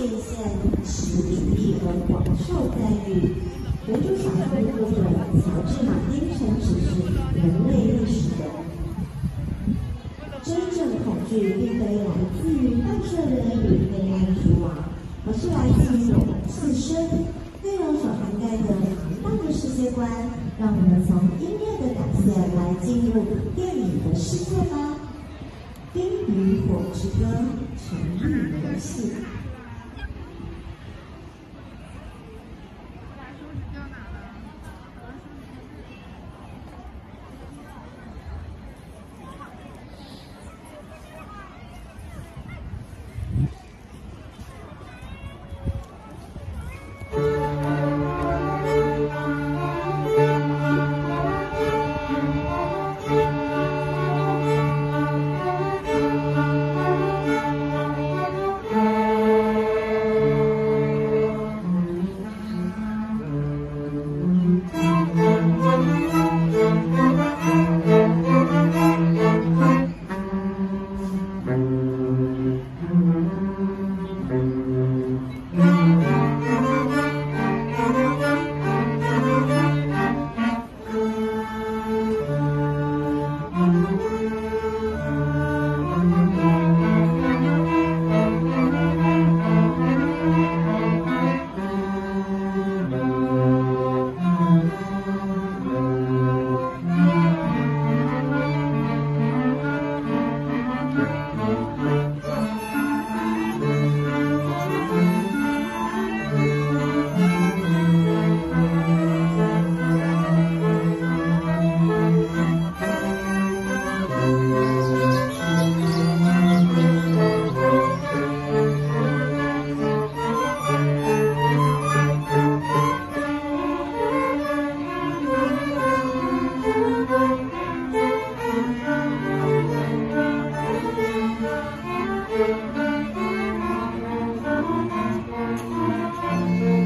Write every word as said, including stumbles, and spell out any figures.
界限实主义而广受赞誉。原著小说的作者乔治·马丁曾指出人类历史的真正恐惧，并非来自于纳税人与黑暗之王，而是来自于我们自身。内容所涵盖的庞大的世界观，让我们从音乐的感谢来进入电影的世界吧。《冰与火之歌》成语游戏。 Thank you.